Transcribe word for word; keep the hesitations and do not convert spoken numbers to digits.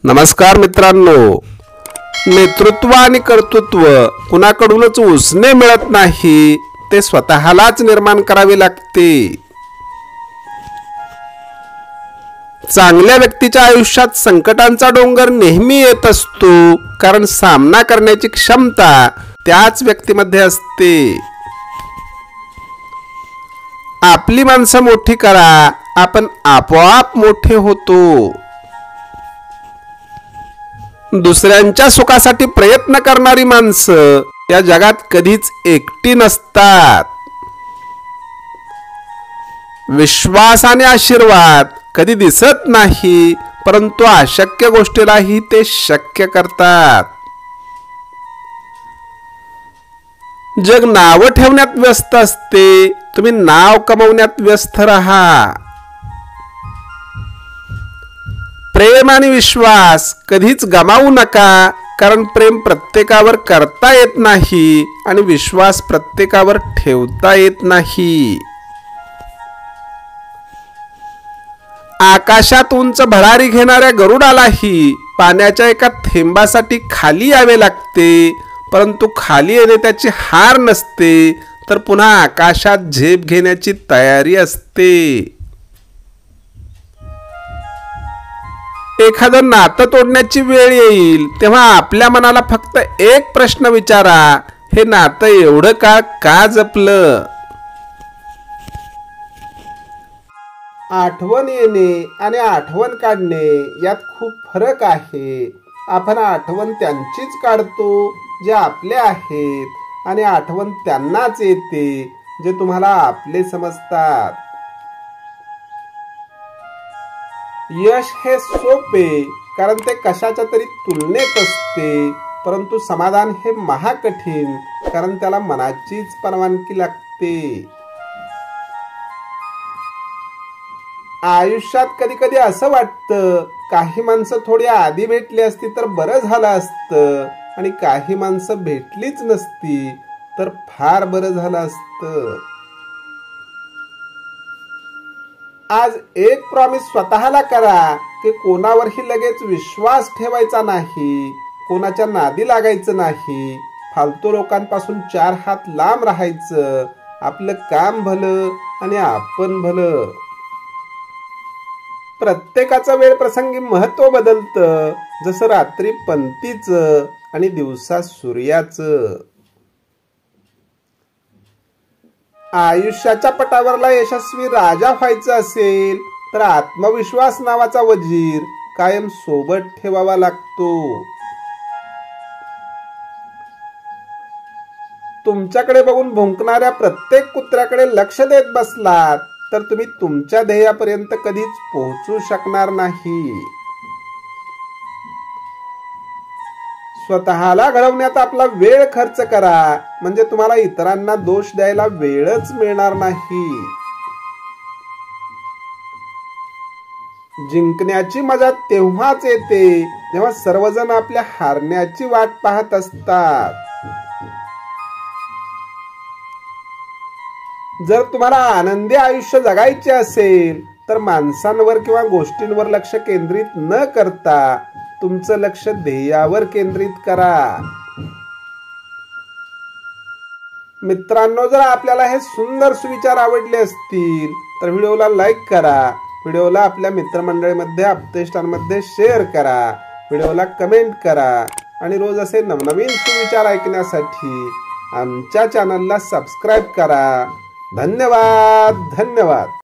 नमस्कार मित्रांनो, नेतृत्व आणि कर्तृत्व कुणाकडूनच उसने मिळत नाही, ते स्वतःलाच निर्माण करावे लागते। चांगल्या व्यक्तीच्या आयुष्यात संकटांचा डोंगर नेहमी येत असतो, कारण सामना करण्याची क्षमता त्याच व्यक्तीमध्ये असते। आपली माणसं मोठी करा, आपण आपोआप मोठे होतो। दुसऱ्यांच्या सुखासाठी प्रयत्न करणारी माणसं या जगात कधीच एकटी नसतात। विश्वास आणि आशीर्वाद कधी दिसत नाही, परंतु अशक्य गोष्टीलाही ते शक्य करतात। जग नाव ठेवण्यात व्यस्त असते, तुम्ही नाव कमवण्यात व्यस्त राहा। प्रेम आणि विश्वास कधीच गमावू नका, कारण प्रेम प्रत्येकावर करता येत नाही आणि विश्वास प्रत्येकावर ठेवता येत नाही। आकाशात उंच भरारी घेणाऱ्या गरुडालाही पाण्याच्या एका थेंबासाठी खाली यावे लागते, परंतु खाली येणे त्याची हार नसते, तर पुन्हा आकाशात झेप घेण्याची तयारी असते। एखादं नातं तोडण्याची वेळ येईल तेव्हा आपल्या मनाला फक्त एक प्रश्न विचारा, हे नातं एवढं काळ का जपलं? आठवण येणे आणि आठवण काढणे यात खूप फरक आहे। आपण आठवण त्यांचीच काढतो जे आपले आहेत, आणि आठवण त्यांनाच येते जे तुम्हाला आपले समजतात। यश हे सोपे, कारण ते कशाच्या तरी तुलनेत असते, परंतु समाधान हे महाकठीण, कारण त्याला मनाचीच परवानगी लागते। आयुष्यात कधी कधी असं वाटतं, काही माणसं थोडी आधी भेटली असती तर बरं झालं असतं, आणि काही माणसं भेटलीच नसती तर फार बरं झालं असतं। आज एक प्रॉमिस स्वतःला करा की कोणावरही लगेच विश्वास ठेवायचा नाही, कोणाच्या नादी लागायचं नाही, फालतू लोकांपासून चार हात लांब राहायचं, आपलं काम भलं आणि आपण भलं। प्रत्येकाचं वेळ प्रसंगी महत्व बदलतं, जसं रात्री पंतीचं आणि दिवसा सूर्याचं। आयुष्याच्या पटावरला यशस्वी राजा व्हायचं असेल तर आत्मविश्वास नावाचा वजीर कायम सोबत ठेवावा लागतो। तुमच्याकडे बघून भुंकणाऱ्या प्रत्येक कुत्र्याकडे लक्ष देत बसलात तर तुम्ही तुमच्या ध्येयापर्यंत कधीच पोहोचू शकणार नाही। स्वतःला घडवण्यात आपला वेळ खर्च करा, म्हणजे तुम्हाला इतरांना दोष द्यायला वेळच मिळणार नाही। जिंकण्याची मजा तेव्हाच येते जेव्हा सर्वजण आपल्या हारण्याची वाट पाहत असतात। जर तुम्हाला आनंदी आयुष्य जगायचे असेल तर माणसांवर किंवा गोष्टींवर लक्ष केंद्रित न करता तुमचं लक्ष ध्येयावर केंद्रित करा। मित्रांनो, जर आपल्याला हे सुंदर सुविचार आवडले असतील तर व्हिडिओला लाईक करा, व्हिडिओला आपल्या मित्रमंडळीमध्ये आप्तेष्टांमध्ये शेअर करा, व्हिडिओला कमेंट करा, आणि रोज असे नवनवीन सुविचार ऐकण्यासाठी आमच्या चॅनलला सबस्क्राईब करा। धन्यवाद धन्यवाद।